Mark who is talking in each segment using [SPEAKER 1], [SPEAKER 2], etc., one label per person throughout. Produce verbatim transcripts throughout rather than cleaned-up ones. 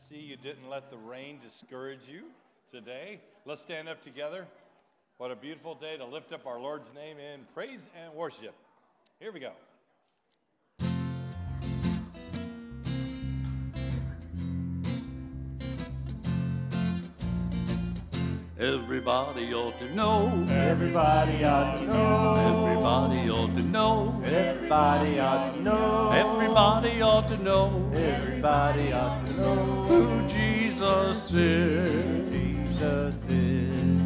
[SPEAKER 1] see you didn't let the rain discourage you today. Let's stand up together. What a beautiful day to lift up our Lord's name in praise and worship. Here we go.
[SPEAKER 2] Everybody ought to know.
[SPEAKER 3] Everybody ought to know.
[SPEAKER 2] Everybody ought to know.
[SPEAKER 3] Everybody ought to know.
[SPEAKER 2] Everybody ought to know.
[SPEAKER 3] Everybody ought to know
[SPEAKER 2] Who Jesus is.
[SPEAKER 3] Jesus is.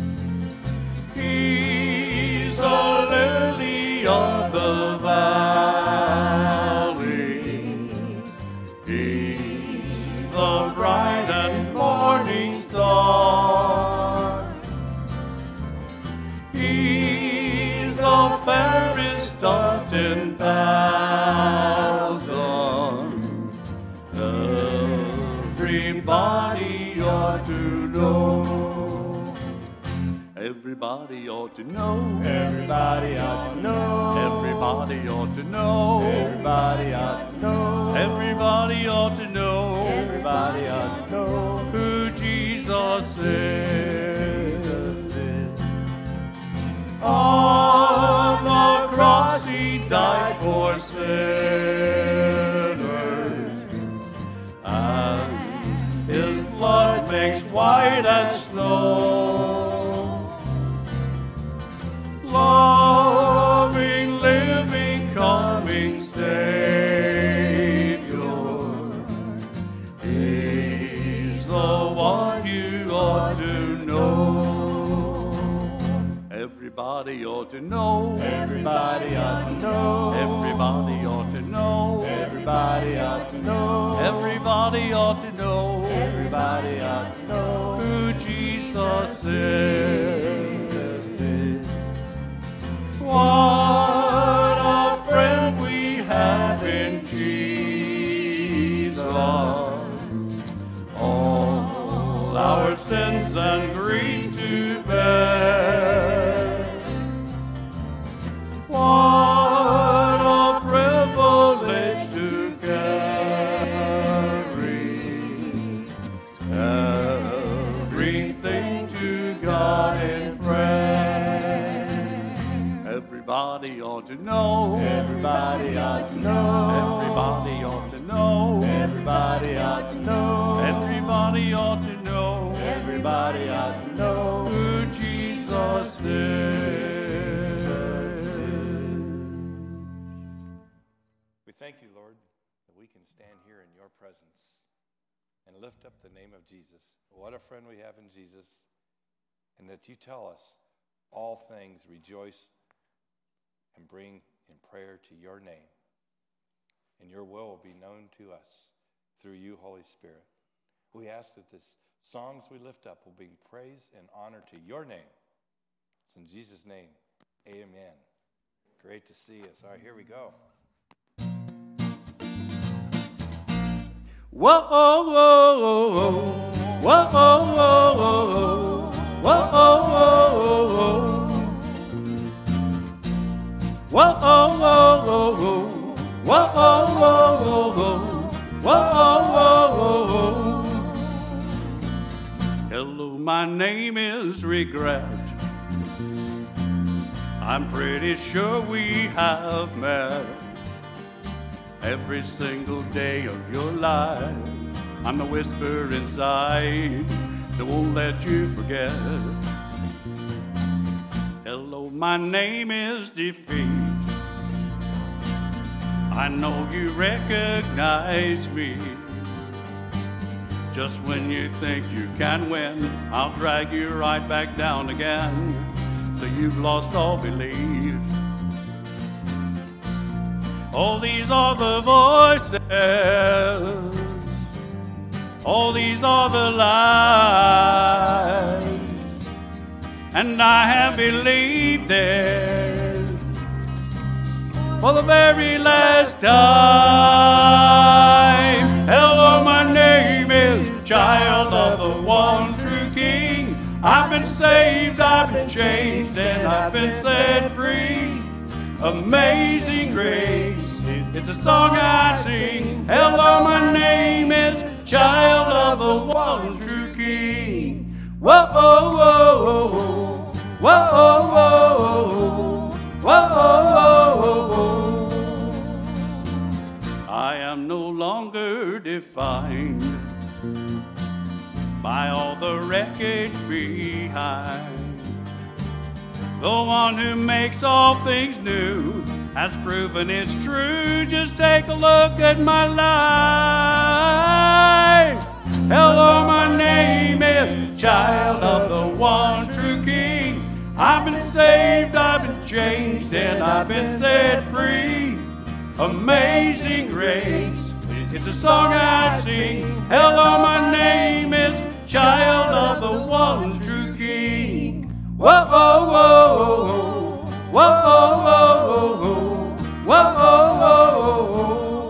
[SPEAKER 2] He's a lily of the valley. He's a bright and morning star. He's the fairest of ten thousand. Everybody ought to know. Everybody ought to know.
[SPEAKER 3] Everybody ought to know.
[SPEAKER 2] Everybody ought to know.
[SPEAKER 3] Everybody ought to know.
[SPEAKER 2] Everybody ought to know.
[SPEAKER 3] Everybody ought to know
[SPEAKER 2] Who Jesus is.
[SPEAKER 3] Jesus is.
[SPEAKER 2] On the cross he died for sinners, and his blood makes white as snow. Loving, living, coming Savior, he's the one you ought to know. Everybody ought to know.
[SPEAKER 3] Everybody ought to know.
[SPEAKER 2] Everybody ought to know.
[SPEAKER 3] Everybody ought to know.
[SPEAKER 2] Everybody ought to know.
[SPEAKER 3] Everybody ought to know
[SPEAKER 2] Who Jesus is. What a friend we have in Jesus. All our sins and griefs to bear. What a privilege to carry everything to God in prayer. Everybody ought to know.
[SPEAKER 3] Everybody ought to know.
[SPEAKER 2] Everybody ought to know.
[SPEAKER 3] Everybody ought to know.
[SPEAKER 2] Everybody ought to know.
[SPEAKER 3] Everybody ought to know
[SPEAKER 2] Who Jesus is.
[SPEAKER 1] We thank you, Lord, that we can stand here in your presence and lift up the name of Jesus. What a friend we have in Jesus. And that you tell us all things rejoice and bring in prayer to your name. And your will will be known to us through you, Holy Spirit. We ask that the songs we lift up will bring praise and honor to your name. It's in Jesus' name, amen. Great to see us. All right, here we go.
[SPEAKER 2] Whoa, whoa, whoa, whoa, whoa, whoa, whoa, whoa, whoa. Hello, my name is Regret. I'm pretty sure we have met. Every single day of your life, I'm the whisper inside that won't let you forget. Hello, my name is Defeat. I know you recognize me. Just when you think you can win, I'll drag you right back down again, so you've lost all belief. All these are the voices, all these are the lies, and I have believed it for the very last time. Hello, my name is Child of the One True King. I've been saved, I've been changed, and I've been set free. Amazing grace, it's a song I sing. Hello, my name is Child of of the one true King. Whoa, whoa, whoa, whoa, whoa, whoa, whoa, whoa. I am no longer defined by all the wreckage behind. The one who makes all things new has proven it's true. Just take a look at my life. Hello, my name is Child of the one true King. I've been saved, I've been changed, and I've been set free. Amazing grace, it's a song I sing. Hello, my name is Child of the one true King. Whoa, whoa, whoa, whoa, whoa, whoa, whoa, whoa.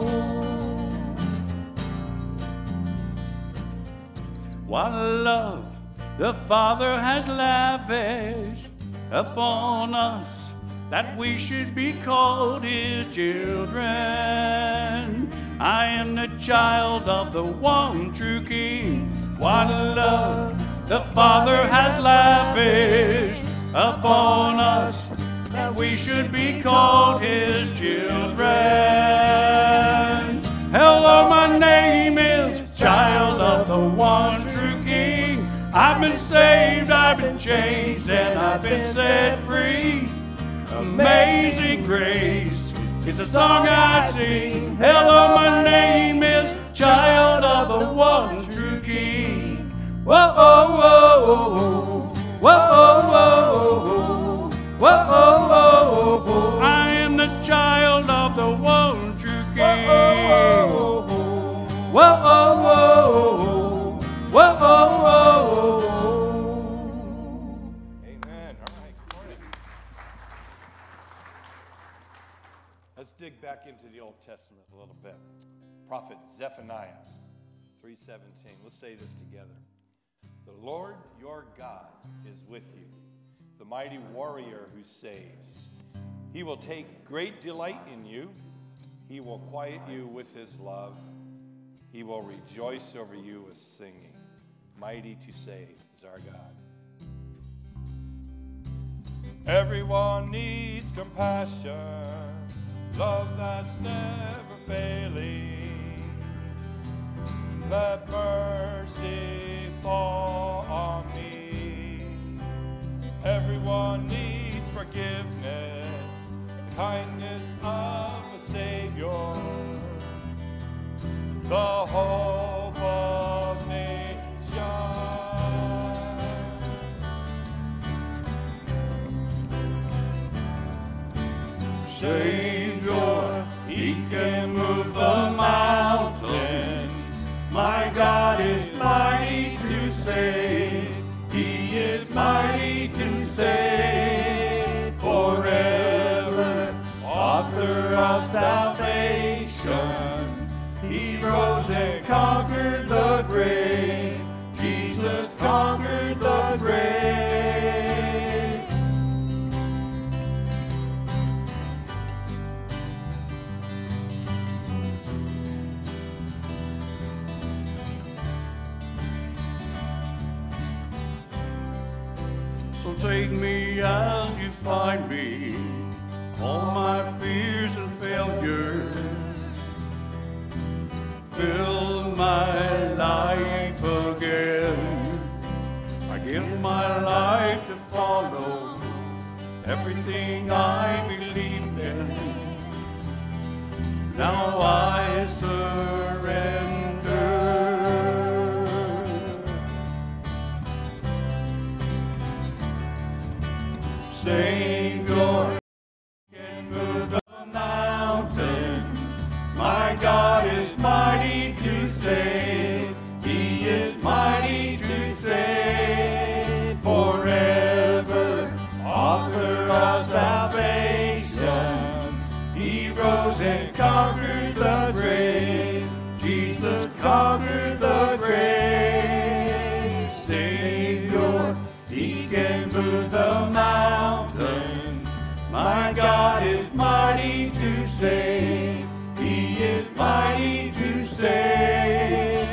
[SPEAKER 2] What love the Father has lavished upon us, that we should be called His children. I am the child of the one true King. What love the Father has lavished upon us, that we should be called His children. Hello, my name is Child of the one true King. I've been saved, I've been changed, and I've been set free. Amazing grace, it's a song I sing. Hello, my name is Child of the one true King. Whoa, whoa, whoa, whoa, whoa, whoa, whoa, whoa. I am the child of the one true King. Whoa, whoa, whoa, whoa, whoa.
[SPEAKER 1] Amen. All right, good morning. Let's dig back into the Old Testament a little bit. Prophet Zephaniah three seventeen. Let's say this together. The Lord your God is with you, the mighty warrior who saves. He will take great delight in you. He will quiet you with his love. He will rejoice over you with singing. Mighty to save is our God. Everyone needs compassion, love that's never failing. Let mercy fall on me. Everyone needs forgiveness, the kindness of a Savior, the hope of nations. Savior, He can move the mountains. My God is mighty to save. He is mighty to save forever. Author of salvation, He rose and conquered the grave. Jesus conquered the grave. So take me as you find me, all my fears and failures. Fill my life again. I give my life to follow everything I believe in. Now I surrender. Savior can move the mountains. My God is mighty to save. He is mighty to save forever. Author of salvation, He rose and conquered the grave. Jesus conquered the grave. Savior, He can move the mountains. My God is mighty. mighty to save. He is mighty to save.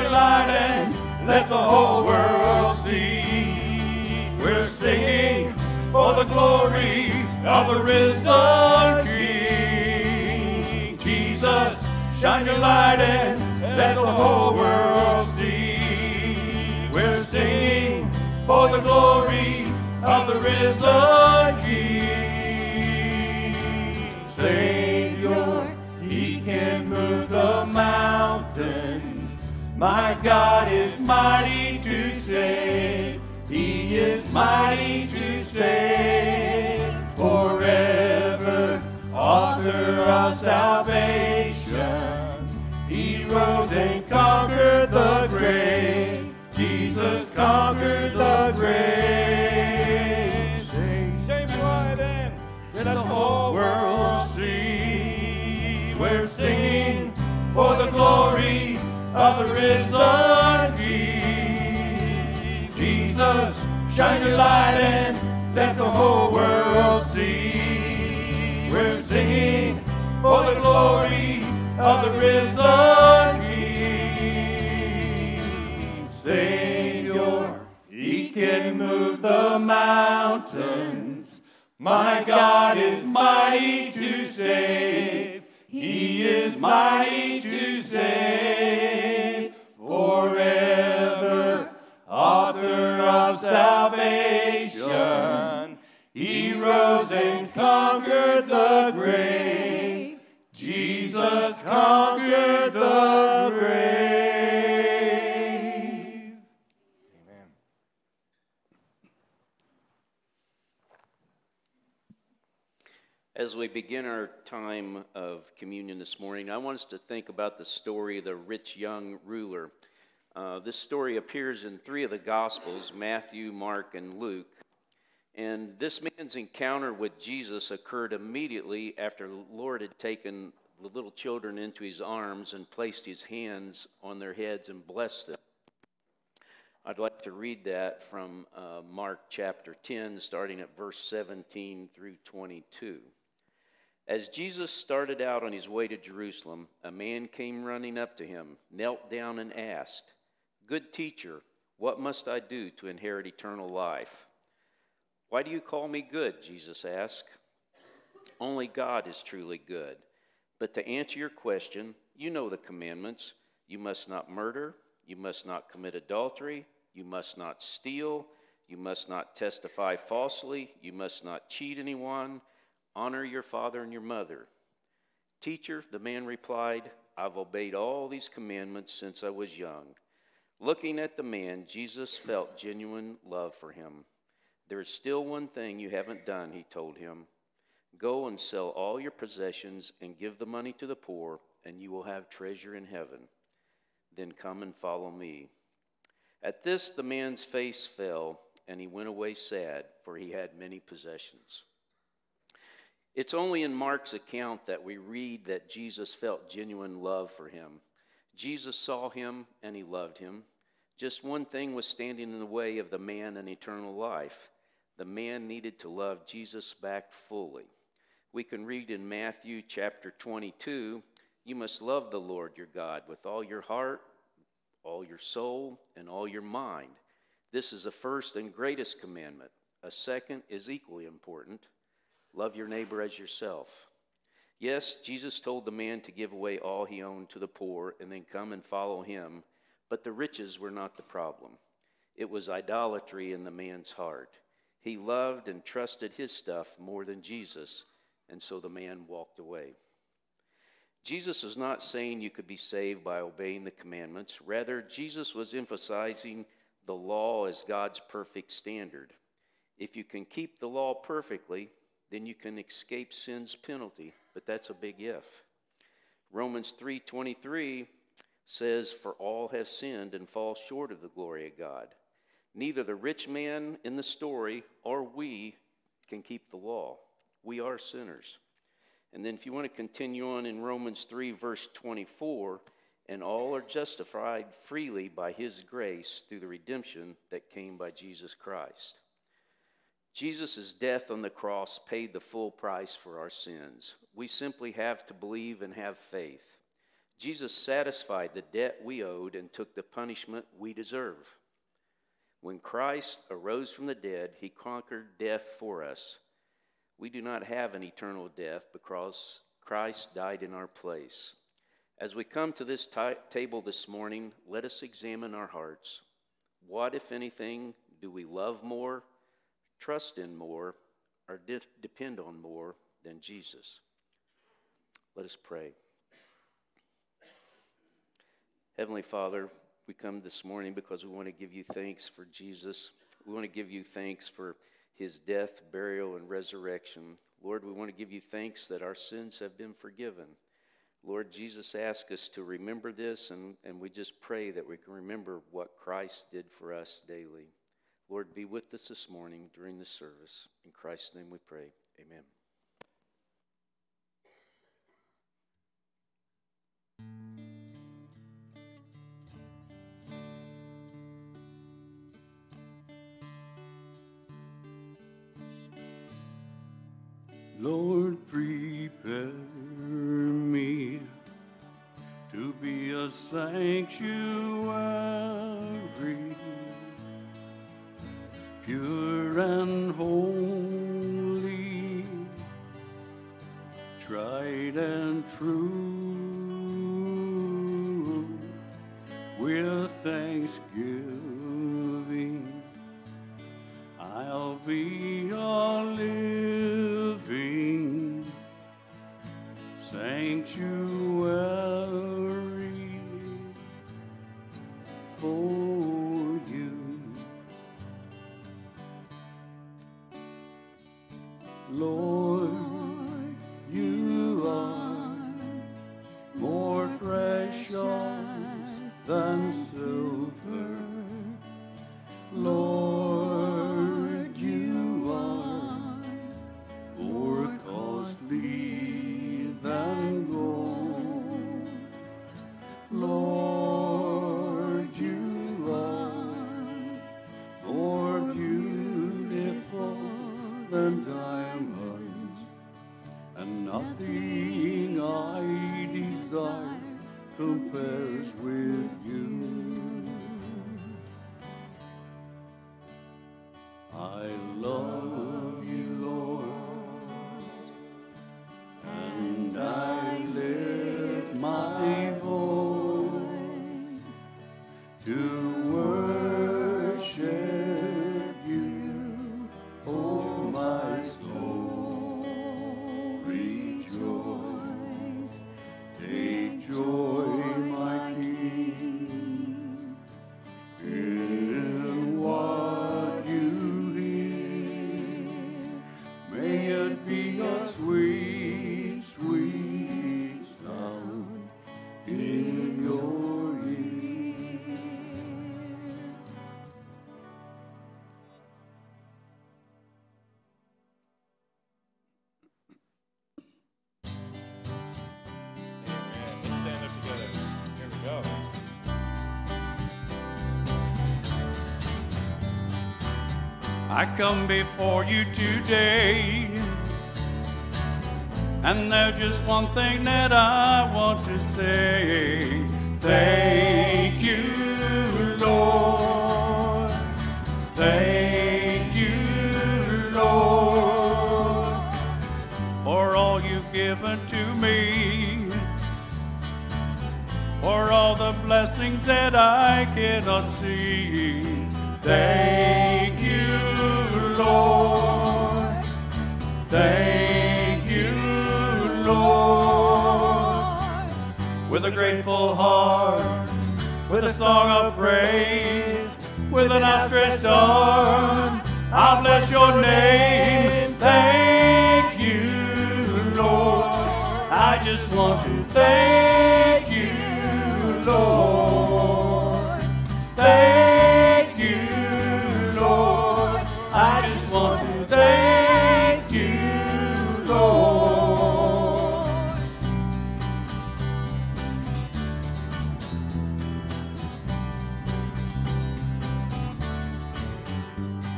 [SPEAKER 2] your light and let the whole world see. We're singing for the glory of the risen King. Jesus, shine your light and let the whole world see. We're singing for the glory of the risen King. Savior, he can move the mountains. My God is mighty to save. He is mighty to save. Forever, author of salvation. He rose and conquered the grave. Jesus conquered the grave. Save your light and let the whole world see. We're singing for the glory of the risen King. Jesus, shine your light and let the whole world see. We're singing for the glory of the risen King. Savior, he can move the mountains. My God is mighty to save. He is mighty to save. Forever, author of salvation. He rose and conquered the grave. Jesus conquered the grave.
[SPEAKER 1] Amen.
[SPEAKER 4] As we begin our time of communion this morning, I want us to think about the story of the rich young ruler. Uh, this story appears in three of the Gospels, Matthew, Mark, and Luke. And this man's encounter with Jesus occurred immediately after the Lord had taken the little children into his arms and placed his hands on their heads and blessed them. I'd like to read that from uh, Mark chapter ten, starting at verse seventeen through twenty-two. As Jesus started out on his way to Jerusalem, a man came running up to him, knelt down and asked, "Good teacher, what must I do to inherit eternal life?" "Why do you call me good?" Jesus asked. "Only God is truly good. But to answer your question, you know the commandments. You must not murder. You must not commit adultery. You must not steal. You must not testify falsely. You must not cheat anyone. Honor your father and your mother." "Teacher," the man replied, "I've obeyed all these commandments since I was young." Looking at the man, Jesus felt genuine love for him. "There is still one thing you haven't done," he told him. "Go and sell all your possessions and give the money to the poor, and you will have treasure in heaven. Then come and follow me." At this, the man's face fell, and he went away sad, for he had many possessions. It's only in Mark's account that we read that Jesus felt genuine love for him. Jesus saw him, and he loved him. Just one thing was standing in the way of the man and eternal life. The man needed to love Jesus back fully. We can read in Matthew chapter twenty-two, "You must love the Lord your God with all your heart, all your soul, and all your mind. This is the first and greatest commandment. A second is equally important. Love your neighbor as yourself." Yes, Jesus told the man to give away all he owned to the poor and then come and follow him, but the riches were not the problem. It was idolatry in the man's heart. He loved and trusted his stuff more than Jesus, and so the man walked away. Jesus is not saying you could be saved by obeying the commandments. Rather, Jesus was emphasizing the law as God's perfect standard. If you can keep the law perfectly, then you can escape sin's penalty, but that's a big if. Romans three twenty-three says, "For all have sinned and fall short of the glory of God." Neither the rich man in the story or we can keep the law. We are sinners. And then if you want to continue on in Romans three, verse twenty-four, "And all are justified freely by his grace through the redemption that came by Jesus Christ." Jesus' death on the cross paid the full price for our sins. We simply have to believe and have faith. Jesus satisfied the debt we owed and took the punishment we deserve. When Christ arose from the dead, he conquered death for us. We do not have an eternal death because Christ died in our place. As we come to this t- table this morning, let us examine our hearts. What, if anything, do we love more, trust in more, or de- depend on more than Jesus? Let us pray. Heavenly Father, we come this morning because we want to give you thanks for Jesus. We want to give you thanks for his death, burial, and resurrection. Lord, we want to give you thanks that our sins have been forgiven. Lord, Jesus asked us to remember this, and, and we just pray that we can remember what Christ did for us daily. Lord, be with us this morning during the service. In Christ's name we pray. Amen.
[SPEAKER 2] Lord, prepare me to be a sanctuary, pure and holy, tried and true, with thanksgiving I'll be a living sanctuary for you. Lord, you are more precious than silver. Lord, you are more costly than gold. Lord, you are more beautiful than diamonds, and nothing I desire compares with you. I love you, Lord, and I lift my voice to worship you. Oh, my soul, rejoice. Take joy, my King, in what you may it be a sweet, sweet sound in your ear.
[SPEAKER 1] Amen. Let's stand up together. Here we go.
[SPEAKER 2] I come before you today, and there's just one thing that I want to say. Thank you, Lord. Thank you, Lord, for all you've given to me, for all the blessings that I cannot see. Thank you, Lord. Thank you, Lord. With a grateful heart, with a song of praise, with an outstretched arm, I'll bless your name. Thank you, Lord. I just want to thank you, Lord. Thank you, Lord. I just want to thank you, Lord.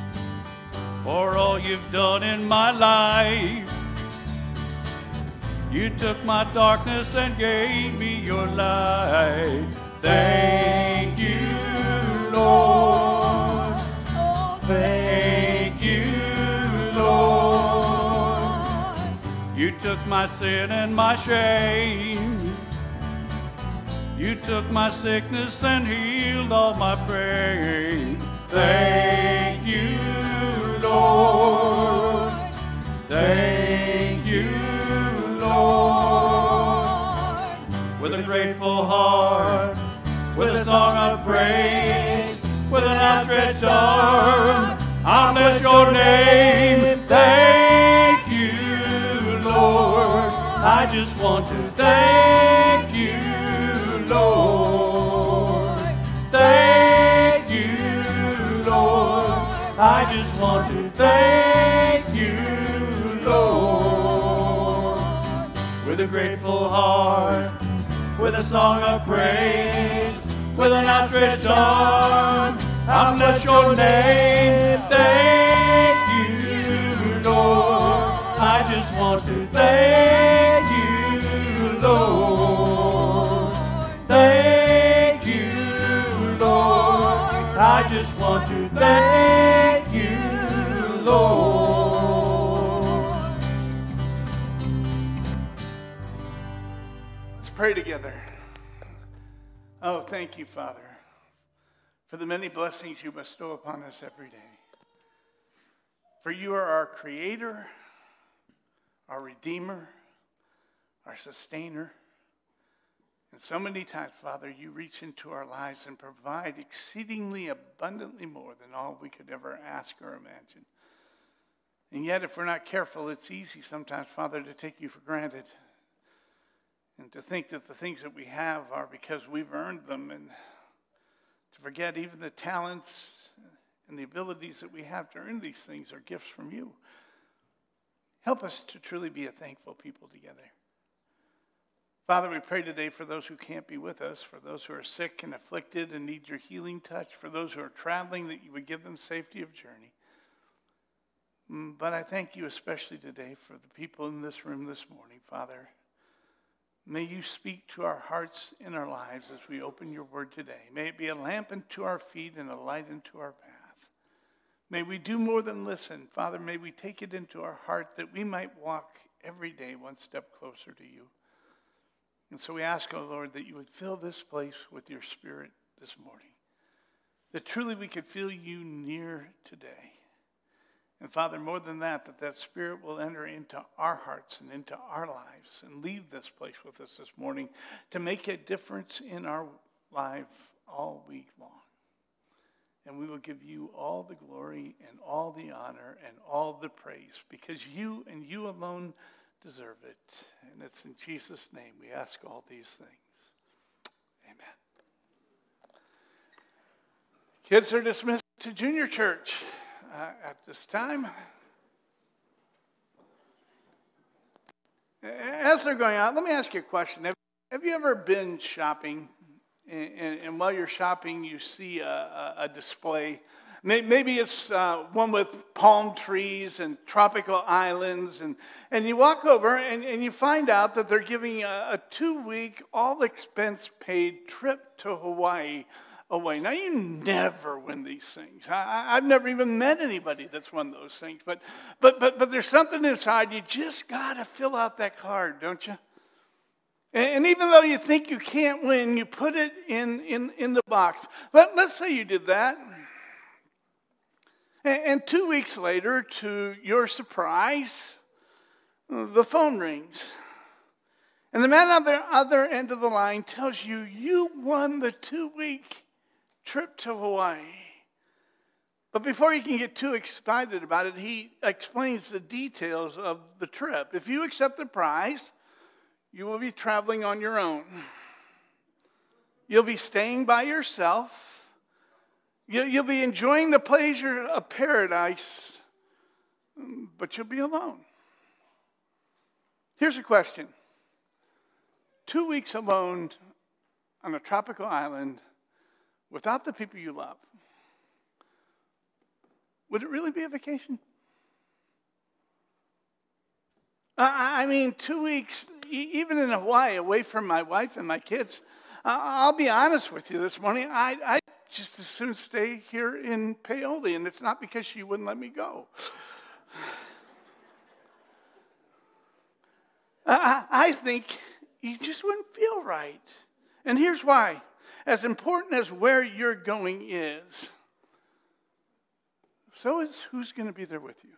[SPEAKER 2] For all you've done in my life, You took my darkness and gave me your light. Thank you, Lord. Thank you, Lord. You took my sin and my shame. You took my sickness and healed all my pain. Thank you, Lord. Thank you, Lord. With a grateful heart, with a song of praise, with an outstretched arm, I'll bless your name. Thank you, Lord. I just want to thank you, Lord. Thank you, Lord. I just want to thank you, Lord. With a grateful heart, with a song of praise, with an outstretched arm, I'll bless your name. Thank you, Lord. I just want to thank you, Lord. Thank you, Lord. I just want to thank you, Lord.
[SPEAKER 5] Let's pray together. Oh, thank you, Father, for the many blessings you bestow upon us every day. For you are our creator, our redeemer, our sustainer. And so many times, Father, you reach into our lives and provide exceedingly abundantly more than all we could ever ask or imagine. And yet, if we're not careful, it's easy sometimes, Father, to take you for granted and to think that the things that we have are because we've earned them, and to forget even the talents and the abilities that we have to earn these things are gifts from you. Help us to truly be a thankful people together. Father, we pray today for those who can't be with us, for those who are sick and afflicted and need your healing touch, for those who are traveling, that you would give them safety of journey. But I thank you especially today for the people in this room this morning, Father. May you speak to our hearts and our lives as we open your word today. May it be a lamp unto our feet and a light unto our path. May we do more than listen. Father, may we take it into our heart that we might walk every day one step closer to you. And so we ask, oh Lord, that you would fill this place with your Spirit this morning, that truly we could feel you near today. And Father, more than that, that that Spirit will enter into our hearts and into our lives and leave this place with us this morning to make a difference in our life all week long. And we will give you all the glory and all the honor and all the praise, because you and you alone deserve it. And it's in Jesus' name we ask all these things. Amen. Kids are dismissed to junior church uh, at this time. As they're going out, let me ask you a question. Have, have you ever been shopping, and, and, and while you're shopping you see a, a, a display? Maybe it's uh, one with palm trees and tropical islands, and, and you walk over and, and you find out that they're giving a, a two-week, all-expense-paid trip to Hawaii away. Now, you never win these things. I, I've never even met anybody that's won those things, but, but, but, but there's something inside. You just got to fill out that card, don't you? And, and even though you think you can't win, you put it in, in, in the box. Let, let's say you did that. And two weeks later, to your surprise, the phone rings. And the man on the other end of the line tells you, you won the two-week trip to Hawaii. But before you can get too excited about it, he explains the details of the trip. If you accept the prize, you will be traveling on your own. You'll be staying by yourself. You'll be enjoying the pleasure of paradise, but you'll be alone. Here's a question. Two weeks alone on a tropical island without the people you love, would it really be a vacation? I mean, two weeks, e- even in Hawaii, away from my wife and my kids, uh, I'll be honest with you this morning, I, I just as soon stay here in Paoli, and it's not because she wouldn't let me go. I, I think you just wouldn't feel right. And here's why. As important as where you're going is, so is who's going to be there with you.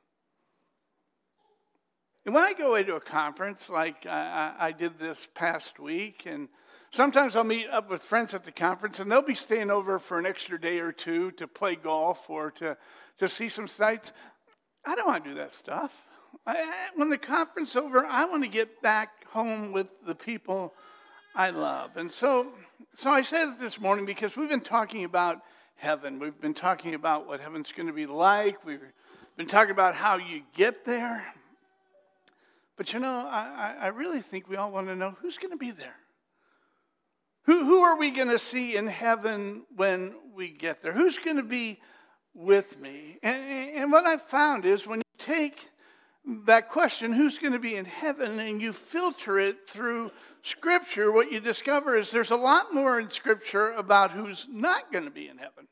[SPEAKER 5] And when I go away to a conference, like I, I did this past week, and sometimes I'll meet up with friends at the conference, and they'll be staying over for an extra day or two to play golf or to, to see some sights. I don't want to do that stuff. I, when the conference is over, I want to get back home with the people I love. And so, so I said it this morning because we've been talking about heaven. We've been talking about what heaven's going to be like. We've been talking about how you get there. But you know, I, I really think we all want to know who's going to be there. Who, who are we going to see in heaven when we get there? Who's going to be with me? And, and what I've found is when you take that question, who's going to be in heaven, and you filter it through Scripture, what you discover is there's a lot more in Scripture about who's not going to be in heaven.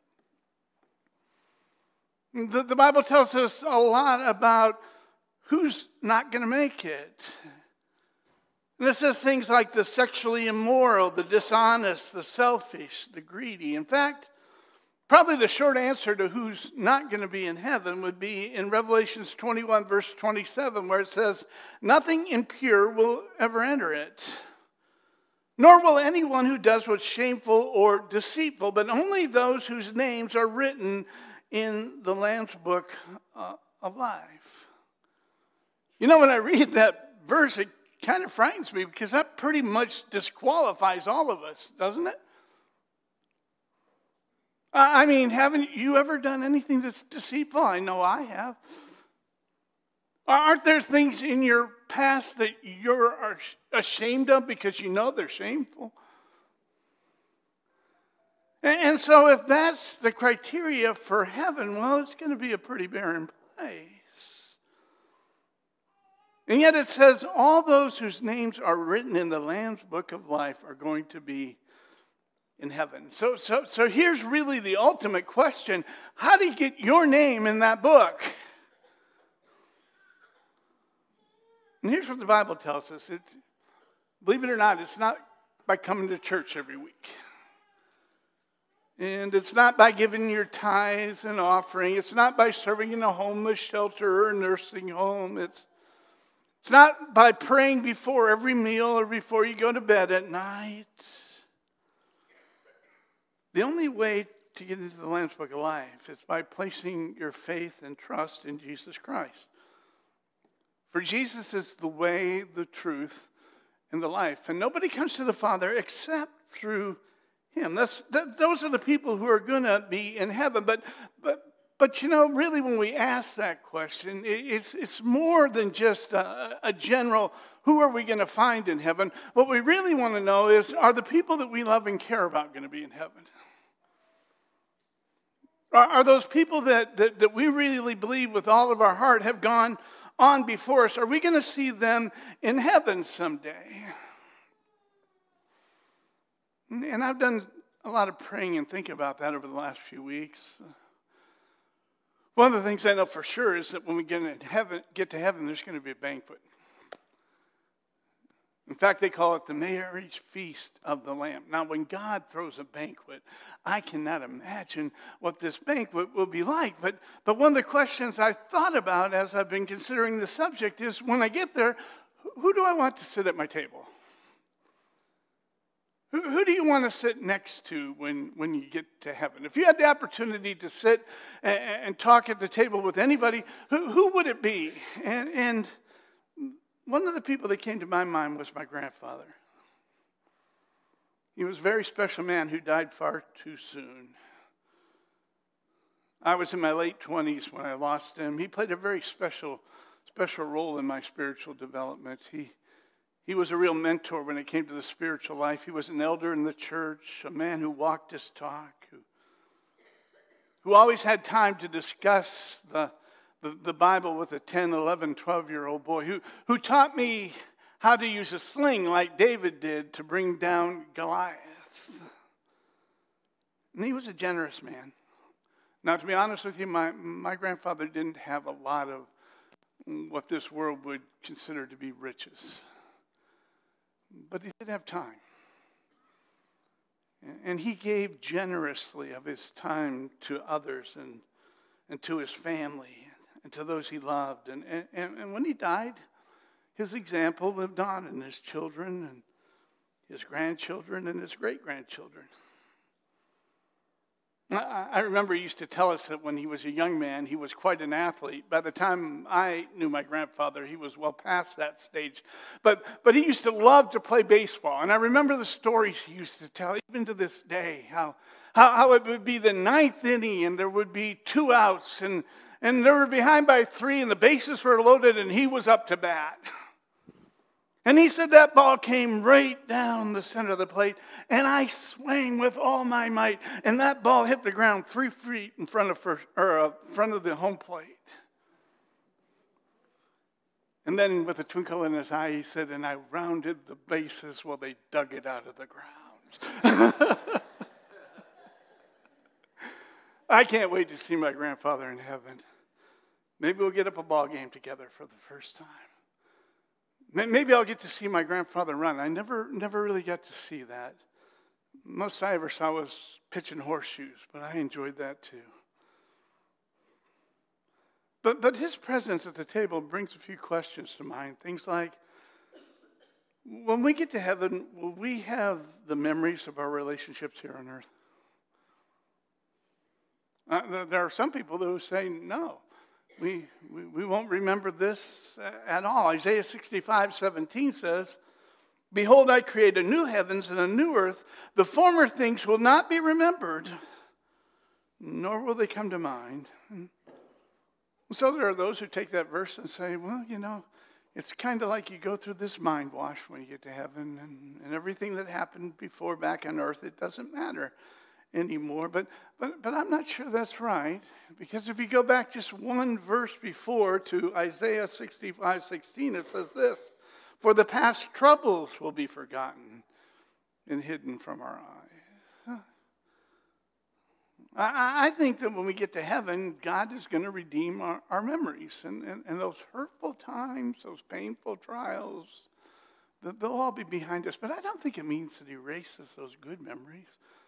[SPEAKER 5] The, the Bible tells us a lot about who's not going to make it. And it says things like the sexually immoral, the dishonest, the selfish, the greedy. In fact, probably the short answer to who's not going to be in heaven would be in Revelation twenty-one, verse twenty-seven, where it says, "Nothing impure will ever enter it, nor will anyone who does what's shameful or deceitful, but only those whose names are written in the Lamb's book uh, of life." You know, when I read that verse, it kind of frightens me because that pretty much disqualifies all of us, doesn't it? I mean, haven't you ever done anything that's deceitful? I know I have. Aren't there things in your past that you're ashamed of because you know they're shameful? And so if that's the criteria for heaven, well, it's going to be a pretty barren place. And yet it says all those whose names are written in the Lamb's book of life are going to be in heaven. So, so, so here's really the ultimate question. How do you get your name in that book? And here's what the Bible tells us. It, believe it or not, it's not by coming to church every week. And it's not by giving your tithes and offering. It's not by serving in a homeless shelter or a nursing home. It's, it's not by praying before every meal or before you go to bed at night. The only way to get into the Lamb's Book of Life is by placing your faith and trust in Jesus Christ. For Jesus is the way, the truth, and the life. And nobody comes to the Father except through Him. That's, that, those are the people who are going to be in heaven. But, but, but you know, really when we ask that question, it, it's, it's more than just a, a general, who are we going to find in heaven? What we really want to know is, are the people that we love and care about going to be in heaven? Are, are those people that, that, that we really believe with all of our heart have gone on before us? Are we going to see them in heaven someday? And I've done a lot of praying and thinking about that over the last few weeks. One of the things I know for sure is that when we get, in heaven, get to heaven, there's going to be a banquet. In fact, they call it the marriage feast of the Lamb. Now, when God throws a banquet, I cannot imagine what this banquet will be like. But, but one of the questions I thought about as I've been considering the subject is, when I get there, who do I want to sit at my table? Who, who do you want to sit next to when, when you get to heaven? If you had the opportunity to sit and, and talk at the table with anybody, who, who would it be? And, and one of the people that came to my mind was my grandfather. He was a very special man who died far too soon. I was in my late twenties when I lost him. He played a very special, special role in my spiritual development. He, he was a real mentor when it came to the spiritual life. He was an elder in the church, a man who walked his talk, who, who always had time to discuss the The, the Bible with a ten, eleven, twelve-year-old boy who, who taught me how to use a sling like David did to bring down Goliath. And he was a generous man. Now, to be honest with you, my, my grandfather didn't have a lot of what this world would consider to be riches. But he did have time. And he gave generously of his time to others and, and to his family and to those he loved. And, and, and when he died, his example lived on in his children and his grandchildren and his great-grandchildren. I remember he used to tell us that when he was a young man, he was quite an athlete. By the time I knew my grandfather, he was well past that stage. But, but he used to love to play baseball. And I remember the stories he used to tell, even to this day, how, how, how it would be the ninth inning and there would be two outs. And, and they were behind by three and the bases were loaded and he was up to bat. And he said that ball came right down the center of the plate, and I swung with all my might, and that ball hit the ground three feet in front of first, or uh, front of the home plate. And then, with a twinkle in his eye, he said, "And I rounded the bases while they dug it out of the ground." I can't wait to see my grandfather in heaven. Maybe we'll get up a ball game together for the first time. Maybe I'll get to see my grandfather run. I never never really got to see that. Most I ever saw was pitching horseshoes, but I enjoyed that too. But, but his presence at the table brings a few questions to mind. Things like, when we get to heaven, will we have the memories of our relationships here on earth? Uh, there are some people who say no. We, we we won't remember this at all. Isaiah sixty-five seventeen says, "Behold, I create a new heavens and a new earth. The former things will not be remembered, nor will they come to mind." And so there are those who take that verse and say, well, you know, it's kind of like you go through this mind wash when you get to heaven, and, and everything that happened before back on earth, it doesn't matter anymore. But, but, but I'm not sure that's right, because if you go back just one verse before to Isaiah sixty-five sixteen, it says this, "For the past troubles will be forgotten and hidden from our eyes." I, I think that when we get to heaven, God is going to redeem our, our memories, and, and, and those hurtful times, those painful trials, they'll all be behind us. But I don't think it means that he erases those good memories.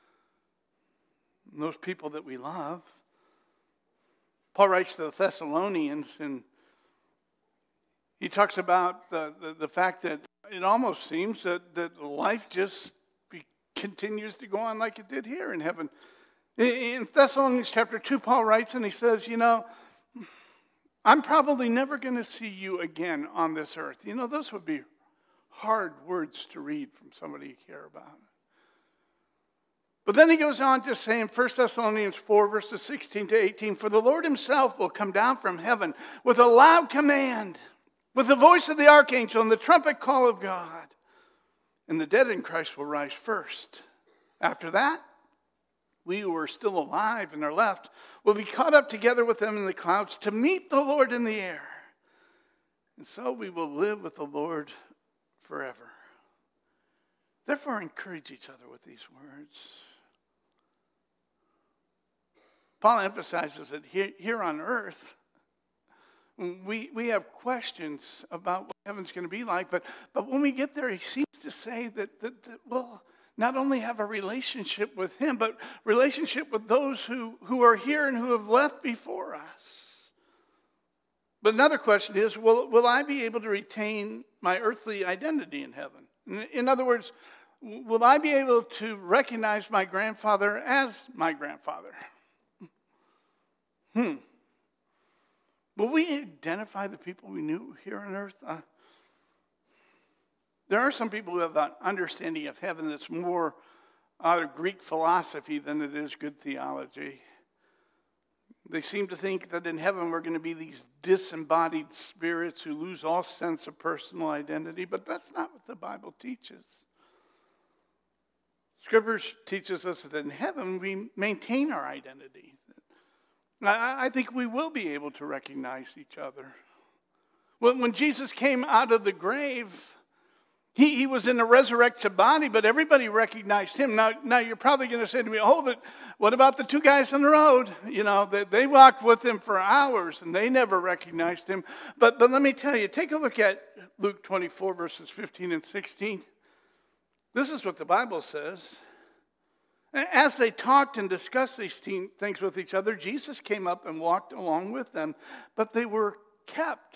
[SPEAKER 5] Those people that we love. Paul writes to the Thessalonians, and he talks about the, the, the fact that it almost seems that, that life just be, continues to go on like it did here in heaven. In, in Thessalonians chapter two, Paul writes, and he says, you know, I'm probably never going to see you again on this earth. You know, those would be hard words to read from somebody you care about. But then he goes on to say in First Thessalonians four, verses sixteen to eighteen, "For the Lord himself will come down from heaven with a loud command, with the voice of the archangel and the trumpet call of God. And the dead in Christ will rise first. After that, we who are still alive and are left will be caught up together with them in the clouds to meet the Lord in the air. And so we will live with the Lord forever." Therefore, encourage each other with these words. Paul emphasizes that here, here on earth, we, we have questions about what heaven's going to be like, but, but when we get there, he seems to say that, that, that we'll not only have a relationship with him, but relationship with those who, who are here and who have left before us. But another question is, will, will I be able to retain my earthly identity in heaven? In, in other words, will I be able to recognize my grandfather as my grandfather? Hmm. Will we identify the people we knew here on earth? Uh, there are some people who have an understanding of heaven that's more out of Greek philosophy than it is good theology. They seem to think that in heaven we're going to be these disembodied spirits who lose all sense of personal identity, but that's not what the Bible teaches. Scripture teaches us that in heaven we maintain our identity. I think we will be able to recognize each other. When Jesus came out of the grave, He, he was in a resurrected body, but everybody recognized him. Now, now you're probably going to say to me, oh, that, what about the two guys on the road? You know, they, they walked with him for hours, and they never recognized him. But, but let me tell you, take a look at Luke twenty-four, verses fifteen and sixteen. This is what the Bible says. As they talked and discussed these things with each other, Jesus came up and walked along with them, but they were kept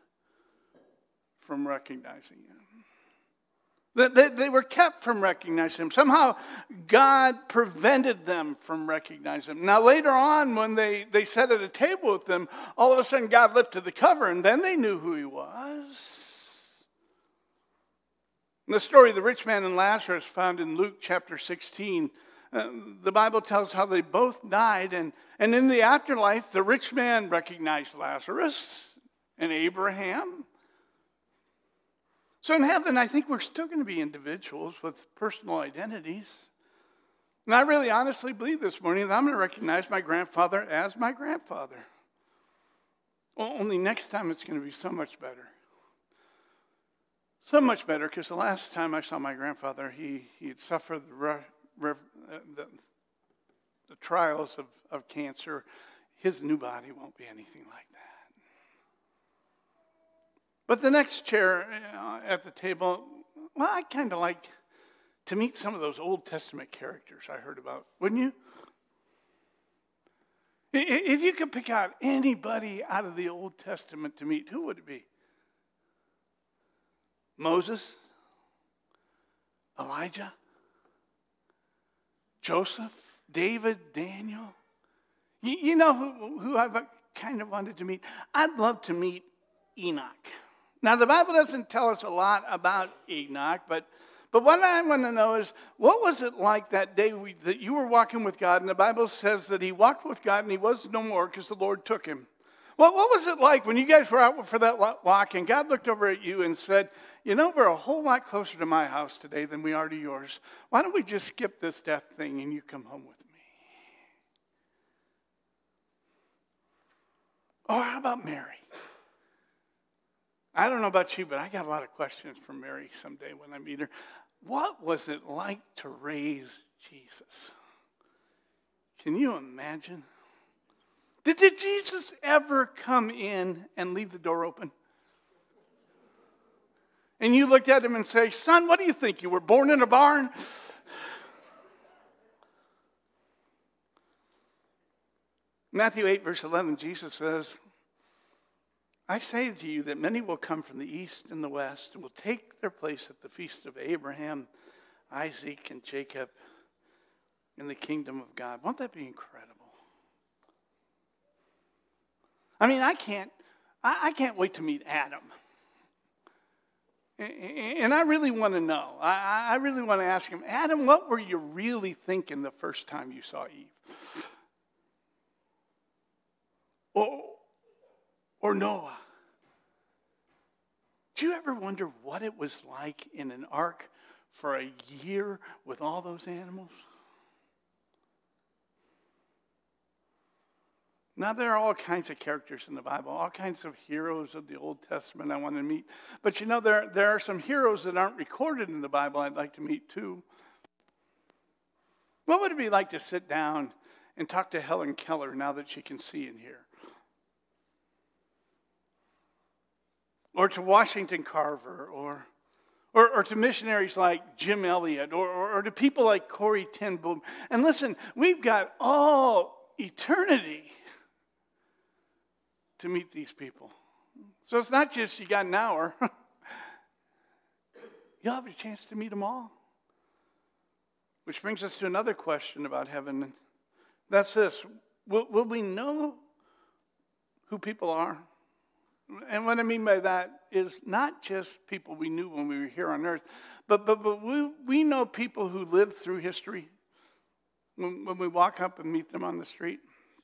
[SPEAKER 5] from recognizing him. They, they were kept from recognizing him. Somehow, God prevented them from recognizing him. Now, later on, when they, they sat at a table with them, all of a sudden, God lifted the cover, and then they knew who he was. In the story of the rich man and Lazarus, found in Luke chapter sixteen, uh, the Bible tells how they both died, and, and in the afterlife, the rich man recognized Lazarus and Abraham. So in heaven, I think we're still going to be individuals with personal identities. And I really honestly believe this morning that I'm going to recognize my grandfather as my grandfather. Well, only next time it's going to be so much better. So much better, because the last time I saw my grandfather, he, he had suffered the, re, re, the, the trials of, of cancer. His new body won't be anything like that. But the next chair uh, at the table, well, I kind of like to meet some of those Old Testament characters I heard about, wouldn't you? If you could pick out anybody out of the Old Testament to meet, who would it be? Moses? Elijah? Joseph? David? Daniel? You, you know who, who I've kind of wanted to meet? I'd love to meet Enoch. Now, the Bible doesn't tell us a lot about Enoch, but, but what I want to know is, what was it like that day we, that you were walking with God, and the Bible says that he walked with God and he was no more because the Lord took him. Well, what was it like when you guys were out for that walk and God looked over at you and said, you know, we're a whole lot closer to my house today than we are to yours. Why don't we just skip this death thing and you come home with me? Or how about Mary? I don't know about you, but I got a lot of questions for Mary someday when I meet her. What was it like to raise Jesus? Can you imagine? Did, did Jesus ever come in and leave the door open? And you looked at him and say, son, what do you think? You were born in a barn? Matthew eight, verse eleven, Jesus says, I say to you that many will come from the east and the west and will take their place at the feast of Abraham, Isaac, and Jacob in the kingdom of God. Won't that be incredible? I mean, I can't, I, I can't wait to meet Adam. And I really want to know. I, I really want to ask him, Adam, what were you really thinking the first time you saw Eve? Or, or Noah. Do you ever wonder what it was like in an ark for a year with all those animals? Now, there are all kinds of characters in the Bible, all kinds of heroes of the Old Testament I want to meet. But you know, there, there are some heroes that aren't recorded in the Bible I'd like to meet too. What would it be like to sit down and talk to Helen Keller now that she can see and hear? Or to Washington Carver, or, or, or to missionaries like Jim Elliot, or, or, or to people like Corrie ten Boom. And listen, we've got all eternity to meet these people. So it's not just you got an hour. You'll have a chance to meet them all. Which brings us to another question about heaven. That's this. Will, will we know who people are? And what I mean by that is not just people we knew when we were here on earth, but, but, but we, we know people who lived through history when, when we walk up and meet them on the street.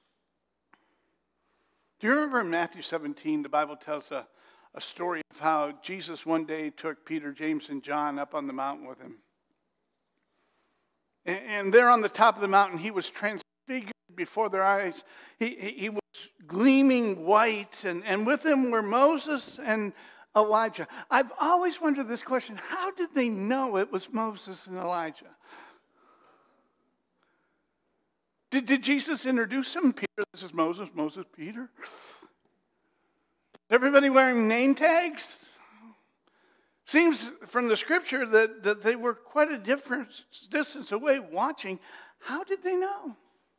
[SPEAKER 5] Do you remember in Matthew seventeen, the Bible tells a, a story of how Jesus one day took Peter, James, and John up on the mountain with him. And, and there on the top of the mountain, he was transfigured before their eyes. He, he, he was gleaming white, and, and with him were Moses and Elijah. I've always wondered this question. How did they know it was Moses and Elijah? Did, did Jesus introduce them? Peter, this is Moses, Moses, Peter. Everybody wearing name tags? Seems from the scripture that, that they were quite a different distance away watching. How did they know?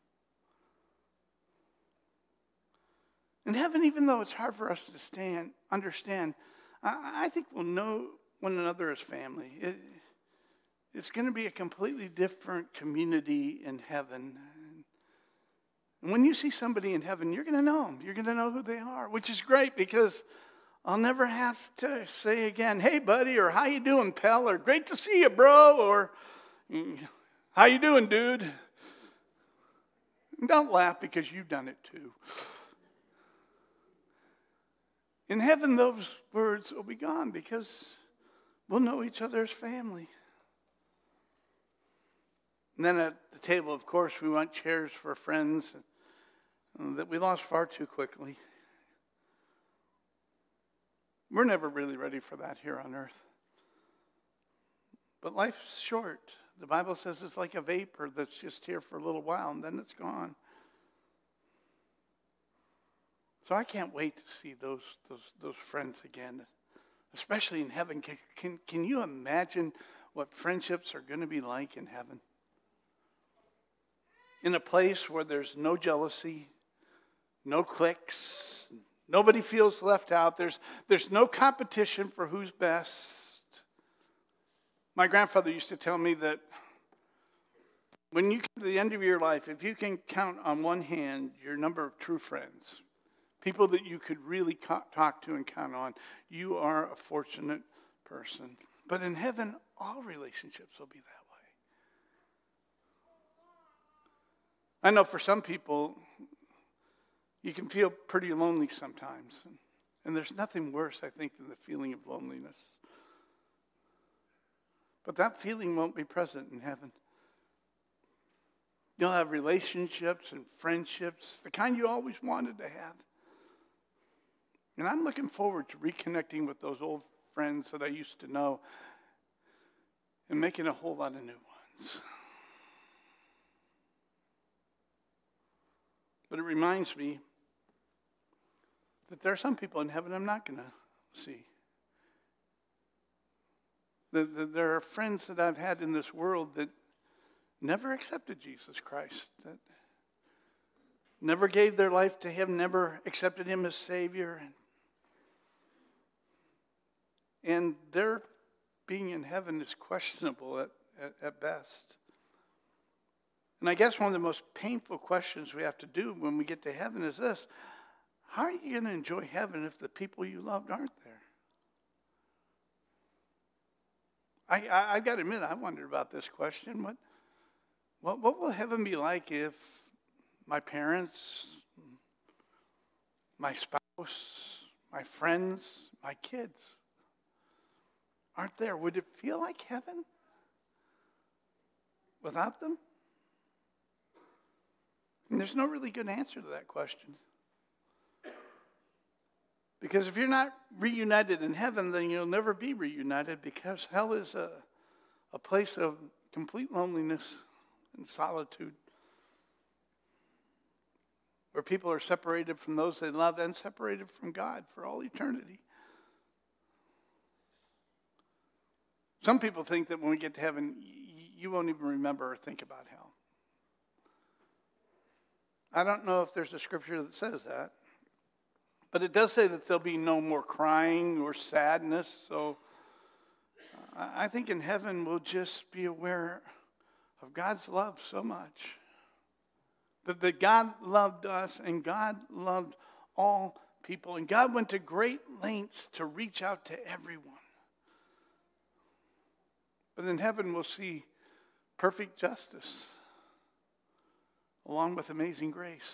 [SPEAKER 5] In heaven, even though it's hard for us to stand, understand, I, I think we'll know one another as family. It, it's going to be a completely different community in heaven. And when you see somebody in heaven, you're going to know them. You're going to know who they are, which is great because I'll never have to say again, hey, buddy, or how you doing, pal, or great to see you, bro, or how you doing, dude? And don't laugh because you've done it too. In heaven, those words will be gone because we'll know each other as family. And then at the table, of course, we want chairs for friends that we lost far too quickly. We're never really ready for that here on earth. But life's short. The Bible says it's like a vapor that's just here for a little while and then it's gone. So I can't wait to see those those those friends again, especially in heaven. Can, can, can you imagine what friendships are going to be like in heaven? In a place where there's no jealousy, no cliques, nobody feels left out. There's, there's no competition for who's best. My grandfather used to tell me that when you get to the end of your life, if you can count on one hand your number of true friends, people that you could really talk to and count on, you are a fortunate person. But in heaven, all relationships will be that way. I know for some people, you can feel pretty lonely sometimes. And there's nothing worse, I think, than the feeling of loneliness. But that feeling won't be present in heaven. You'll have relationships and friendships, the kind you always wanted to have. And I'm looking forward to reconnecting with those old friends that I used to know and making a whole lot of new ones. But it reminds me that there are some people in heaven I'm not going to see. That there are friends that I've had in this world that never accepted Jesus Christ, that never gave their life to Him, never accepted Him as Savior. And their being in heaven is questionable at, at, at best. And I guess one of the most painful questions we have to do when we get to heaven is this: how are you going to enjoy heaven if the people you loved aren't there? I, I, I got to admit, I wondered about this question. What, what, what will heaven be like if my parents, my spouse, my friends, my kids aren't there? Would it feel like heaven without them? And there's no really good answer to that question. Because if you're not reunited in heaven, then you'll never be reunited, because hell is a, a place of complete loneliness and solitude, where people are separated from those they love and separated from God for all eternity. Some people think that when we get to heaven, you won't even remember or think about hell. I don't know if there's a scripture that says that, but it does say that there'll be no more crying or sadness. So I think in heaven we'll just be aware of God's love so much. That, that God loved us and God loved all people. And God went to great lengths to reach out to everyone. But in heaven we'll see perfect justice along with amazing grace.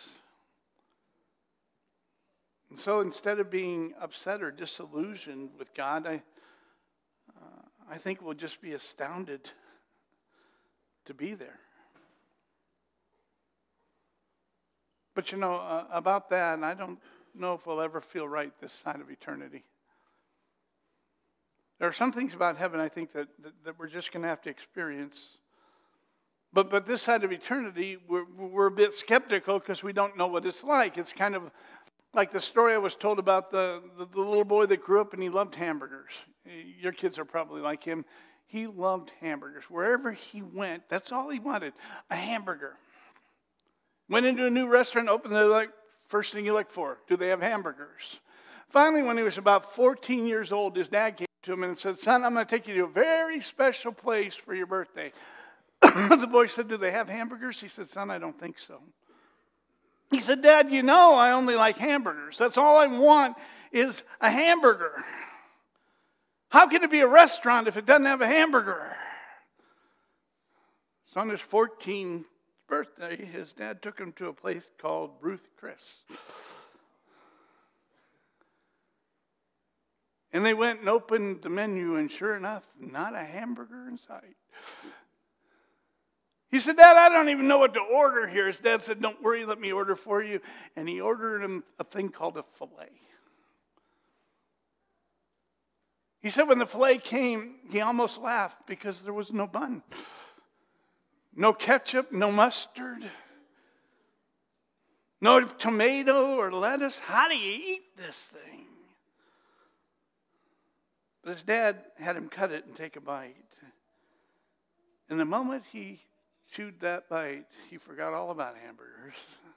[SPEAKER 5] And so instead of being upset or disillusioned with God, I, uh, I think we'll just be astounded to be there. But you know, uh, about that, and I don't know if we'll ever feel right this side of eternity. There are some things about heaven I think that, that, that we're just going to have to experience. But but this side of eternity, we're, we're a bit skeptical because we don't know what it's like. It's kind of like the story I was told about the, the, the little boy that grew up and he loved hamburgers. Your kids are probably like him. He loved hamburgers. Wherever he went, that's all he wanted, a hamburger. Went into a new restaurant, opened it, like, first thing you look for, do they have hamburgers? Finally, when he was about fourteen years old, his dad came to him and said, son, I'm going to take you to a very special place for your birthday. The boy said, do they have hamburgers? He said, son, I don't think so. He said, Dad, you know I only like hamburgers. That's all I want is a hamburger. How can it be a restaurant if it doesn't have a hamburger? So on his fourteenth birthday, his dad took him to a place called Ruth Chris. And they went and opened the menu, and sure enough, not a hamburger in sight. He said, Dad, I don't even know what to order here. His dad said, don't worry, let me order for you. And he ordered him a thing called a filet. He said when the filet came, he almost laughed because there was no bun. No ketchup, no mustard, no tomato or lettuce. How do you eat this thing? But his dad had him cut it and take a bite. And the moment he chewed that bite, he forgot all about hamburgers.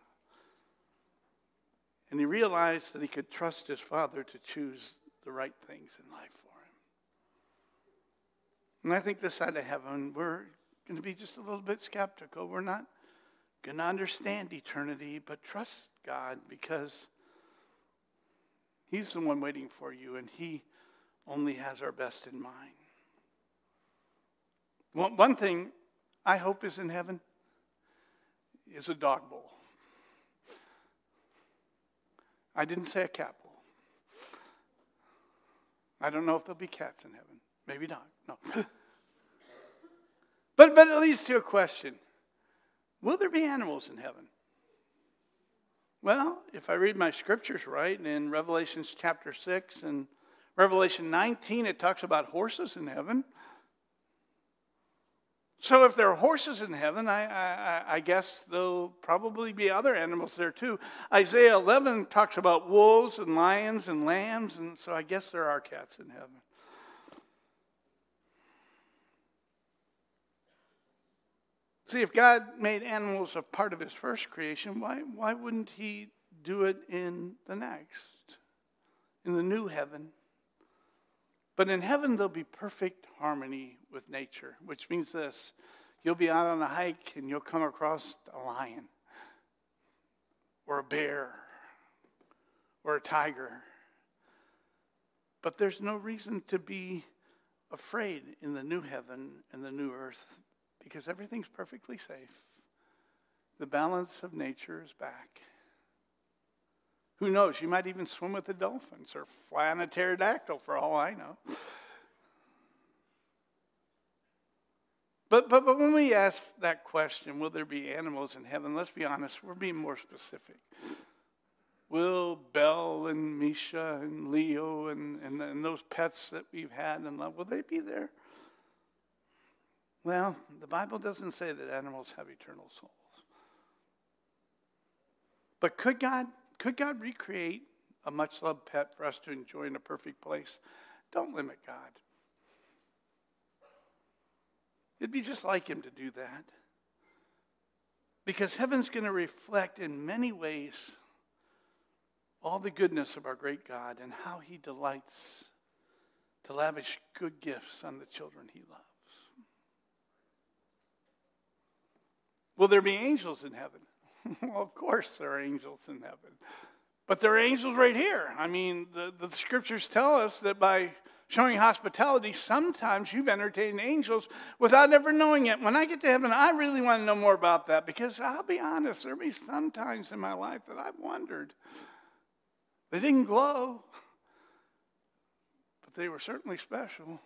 [SPEAKER 5] And he realized that he could trust his father to choose the right things in life for him. And I think this side of heaven, we're going to be just a little bit skeptical. We're not going to understand eternity, but trust God because He's the one waiting for you, and He only has our best in mind. One, one thing I hope is in heaven is a dog bowl. I didn't say a cat bowl. I don't know if there'll be cats in heaven. Maybe not. No. But, but it leads to a question. Will there be animals in heaven? Well, if I read my scriptures right, in Revelation chapter six and Revelation nineteen, it talks about horses in heaven. So if there are horses in heaven, I, I, I guess there'll probably be other animals there too. Isaiah eleven talks about wolves and lions and lambs, and so I guess there are cats in heaven. See, if God made animals a part of His first creation, why, why wouldn't He do it in the next, in the new heaven? But in heaven, there'll be perfect harmony with nature, which means this. You'll be out on a hike and you'll come across a lion or a bear or a tiger. But there's no reason to be afraid in the new heaven and the new earth because everything's perfectly safe. The balance of nature is back. Who knows? You might even swim with the dolphins or fly on a pterodactyl for all I know. But, but, but when we ask that question, will there be animals in heaven? Let's be honest, we're being more specific. Will Belle and Misha and Leo and, and, and those pets that we've had and loved, will they be there? Well, the Bible doesn't say that animals have eternal souls. But could God, could God recreate a much-loved pet for us to enjoy in a perfect place? Don't limit God. It'd be just like Him to do that. Because heaven's going to reflect in many ways all the goodness of our great God and how He delights to lavish good gifts on the children He loves. Will there be angels in heaven? Well, of course there are angels in heaven. But there are angels right here. I mean, the, the scriptures tell us that by showing hospitality, sometimes you've entertained angels without ever knowing it. When I get to heaven, I really want to know more about that because I'll be honest, there'll be some times in my life that I've wondered. They didn't glow, but they were certainly special.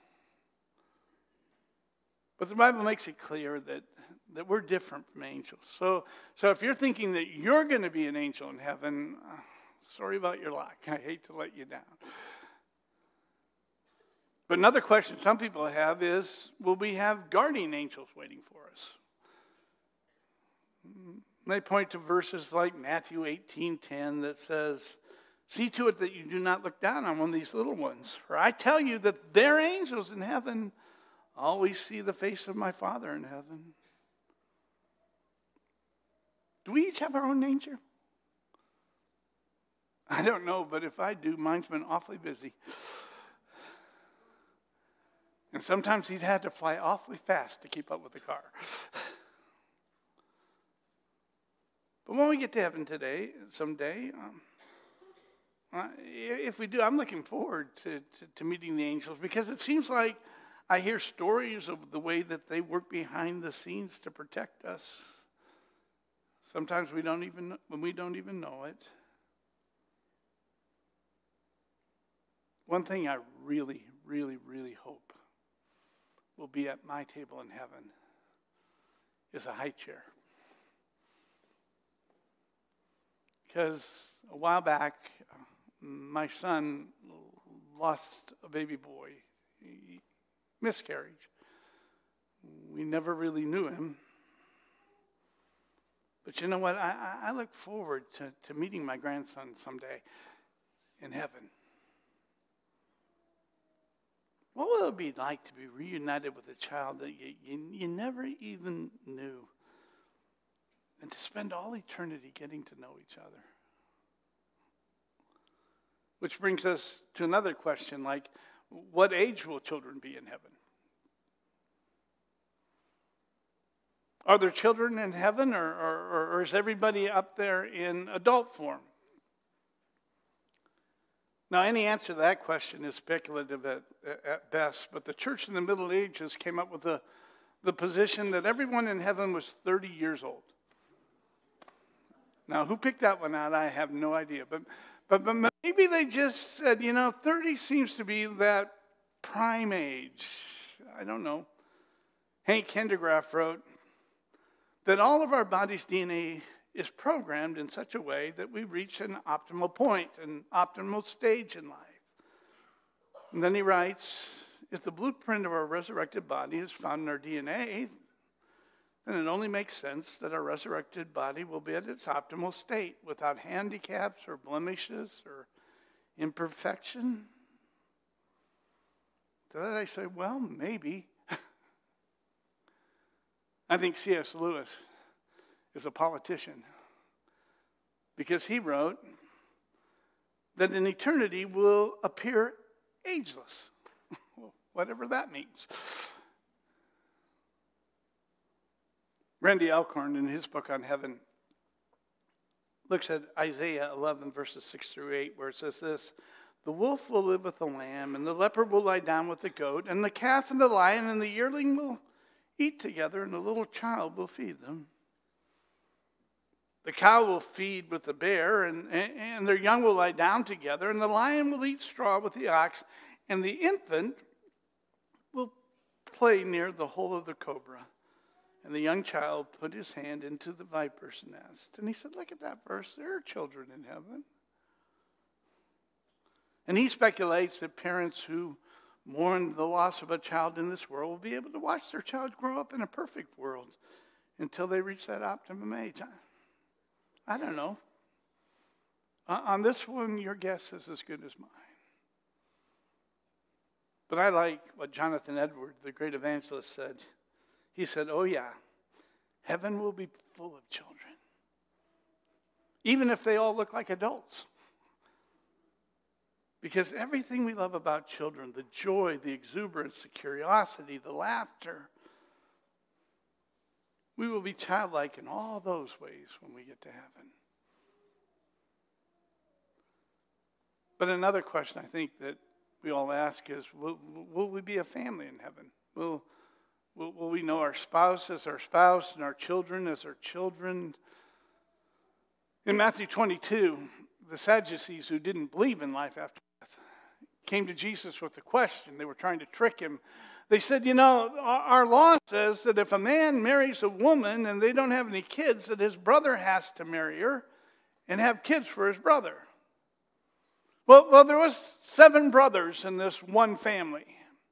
[SPEAKER 5] But the Bible makes it clear that, that we're different from angels. So, so if you're thinking that you're going to be an angel in heaven, uh, sorry about your luck. I hate to let you down. But another question some people have is, will we have guardian angels waiting for us? They point to verses like Matthew eighteen ten that says, see to it that you do not look down on one of these little ones. For I tell you that their angels in heaven always see the face of my Father in heaven. Do we each have our own angel? I don't know, but if I do, mine's been awfully busy. And sometimes he'd had to fly awfully fast to keep up with the car. But when we get to heaven today, someday, um, uh, if we do, I'm looking forward to, to, to meeting the angels, because it seems like I hear stories of the way that they work behind the scenes to protect us. Sometimes we don't even, when we don't even know it. One thing I really, really, really hope will be at my table in heaven is a high chair. Because a while back, my son lost a baby boy, he, miscarriage. We never really knew him. But you know what? I, I look forward to, to meeting my grandson someday in heaven. What will it be like to be reunited with a child that you, you, you never even knew? And to spend all eternity getting to know each other. Which brings us to another question, like, what age will children be in heaven? Are there children in heaven, or, or, or is everybody up there in adult form? Now, any answer to that question is speculative at, at best, but the church in the Middle Ages came up with the, the position that everyone in heaven was thirty years old. Now, who picked that one out? I have no idea. But, but, but maybe they just said, you know, thirty seems to be that prime age. I don't know. Hank Hendegraff wrote that all of our body's D N A is programmed in such a way that we reach an optimal point, an optimal stage in life. And then he writes, if the blueprint of our resurrected body is found in our D N A, then it only makes sense that our resurrected body will be at its optimal state without handicaps or blemishes or imperfection. To that I say, well, maybe. I think C S Lewis is a politician, because he wrote that in eternity will appear ageless, whatever that means. Randy Alcorn, in his book on heaven, looks at Isaiah eleven, verses six through eight, where it says this: the wolf will live with the lamb, and the leopard will lie down with the goat, and the calf and the lion and the yearling will eat together, and the little child will feed them. The cow will feed with the bear, and, and their young will lie down together, and the lion will eat straw with the ox, and the infant will play near the hole of the cobra. And the young child put his hand into the viper's nest. And he said, look at that verse. There are children in heaven. And he speculates that parents who mourn the loss of a child in this world will be able to watch their child grow up in a perfect world until they reach that optimum age. I don't know. On this one, your guess is as good as mine. But I like what Jonathan Edwards, the great evangelist, said. He said, oh yeah, heaven will be full of children, even if they all look like adults. Because everything we love about children, the joy, the exuberance, the curiosity, the laughter, we will be childlike in all those ways when we get to heaven. But another question I think that we all ask is, will, will we be a family in heaven? Will, will, will we know our spouse as our spouse and our children as our children? In Matthew twenty-two, the Sadducees, who didn't believe in life after death, came to Jesus with a question. They were trying to trick him. They said, you know, our law says that if a man marries a woman and they don't have any kids, that his brother has to marry her and have kids for his brother. Well, well, there was seven brothers in this one family.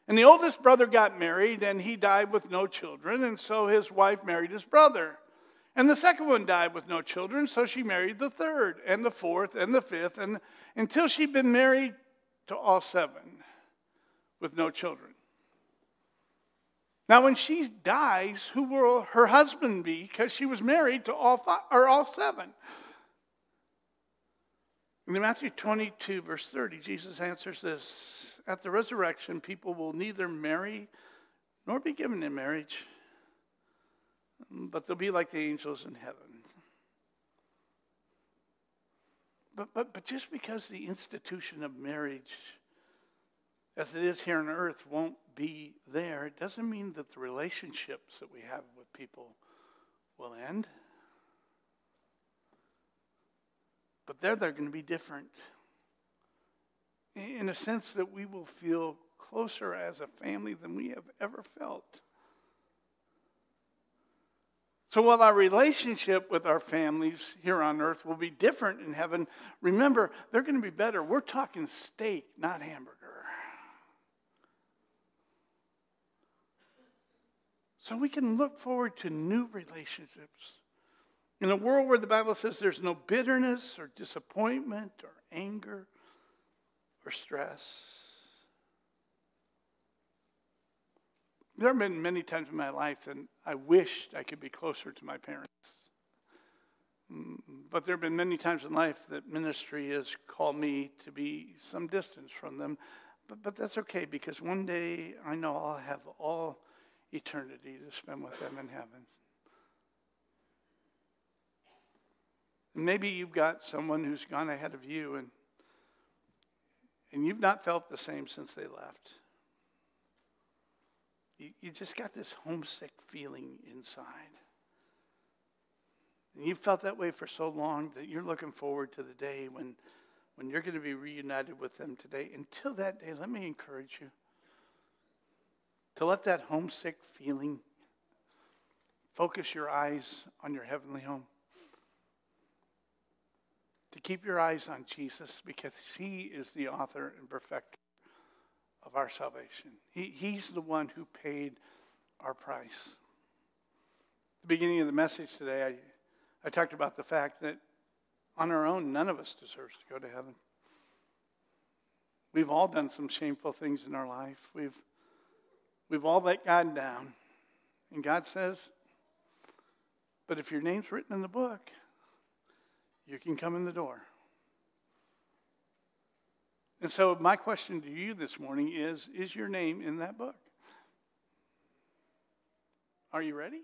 [SPEAKER 5] And the oldest brother got married, and he died with no children, and so his wife married his brother. And the second one died with no children, so she married the third, and the fourth, and the fifth, and until she'd been married to all seven with no children. Now, when she dies, who will her husband be? Because she was married to all five, or all seven. In Matthew twenty-two, verse thirty, Jesus answers this. At the resurrection, people will neither marry nor be given in marriage, but they'll be like the angels in heaven. But, but, but just because the institution of marriage, as it is here on earth, won't be there, it doesn't mean that the relationships that we have with people will end. But there they're going to be different. In a sense that we will feel closer as a family than we have ever felt. So while our relationship with our families here on earth will be different in heaven, remember, they're going to be better. We're talking steak, not hamburger. So we can look forward to new relationships. In a world where the Bible says there's no bitterness or disappointment or anger or stress. There have been many times in my life that I wished I could be closer to my parents. But there have been many times in life that ministry has called me to be some distance from them. But, but that's okay, because one day I know I'll have all eternity to spend with them in heaven. And maybe you've got someone who's gone ahead of you and And you've not felt the same since they left. You, you just got this homesick feeling inside. And you've felt that way for so long that you're looking forward to the day when, when you're going to be reunited with them today. Until that day, let me encourage you to let that homesick feeling focus your eyes on your heavenly home. To keep your eyes on Jesus, because he is the author and perfecter of our salvation. He, he's the one who paid our price. At the beginning of the message today, I, I talked about the fact that on our own, none of us deserves to go to heaven. We've all done some shameful things in our life. We've, we've all let God down. And God says, but if your name's written in the book, you can come in the door. And so my question to you this morning is, is your name in that book? Are you ready?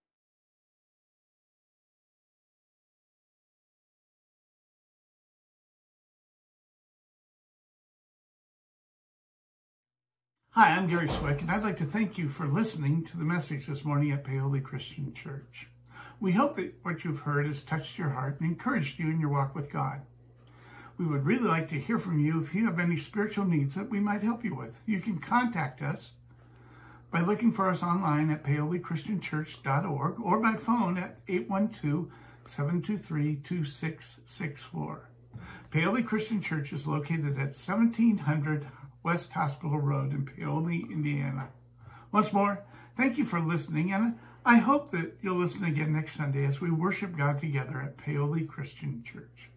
[SPEAKER 6] Hi, I'm Gary Swick, and I'd like to thank you for listening to the message this morning at Paoli Christian Church. We hope that what you've heard has touched your heart and encouraged you in your walk with God. We would really like to hear from you if you have any spiritual needs that we might help you with. You can contact us by looking for us online at paoli christian church dot org or by phone at eight one two, seven two three, two six six four. Paoli Christian Church is located at seventeen hundred West Hospital Road in Paoli, Indiana. Once more, thank you for listening, and I hope that you'll listen again next Sunday as we worship God together at Paoli Christian Church.